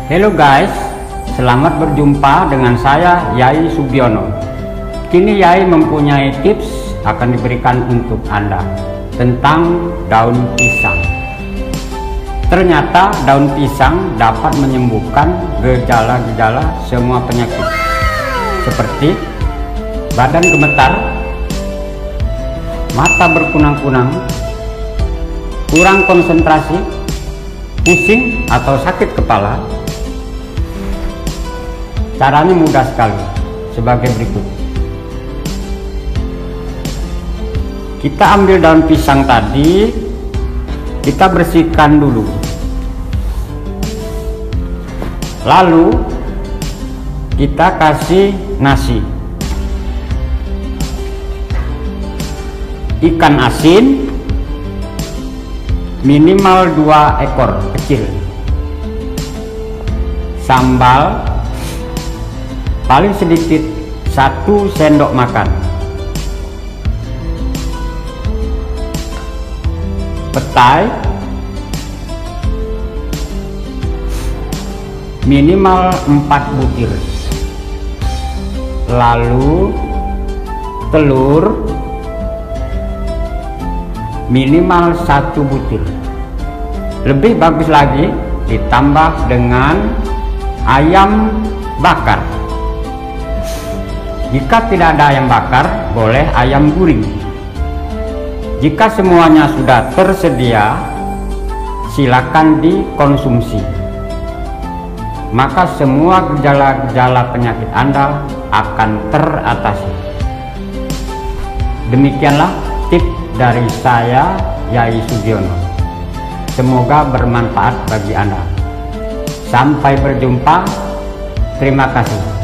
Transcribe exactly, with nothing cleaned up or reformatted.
Halo guys, selamat berjumpa dengan saya Yai Sugiono. Kini Yai mempunyai tips akan diberikan untuk Anda tentang daun pisang. Ternyata daun pisang dapat menyembuhkan gejala-gejala semua penyakit seperti badan gemetar, mata berkunang-kunang, kurang konsentrasi, pusing atau sakit kepala. Caranya mudah sekali, sebagai berikut. Kita ambil daun pisang tadi, kita bersihkan dulu. Lalu kita kasih nasi, ikan asin minimal dua ekor kecil, sambal paling sedikit satu sendok makan, petai minimal empat butir, lalu telur minimal satu butir. Lebih bagus lagi ditambah dengan ayam bakar. Jika tidak ada ayam bakar, boleh ayam guring. Jika semuanya sudah tersedia, silakan dikonsumsi. Maka semua gejala-gejala penyakit Anda akan teratasi. Demikianlah tips dari saya, Yai Sugiono. Semoga bermanfaat bagi Anda. Sampai berjumpa. Terima kasih.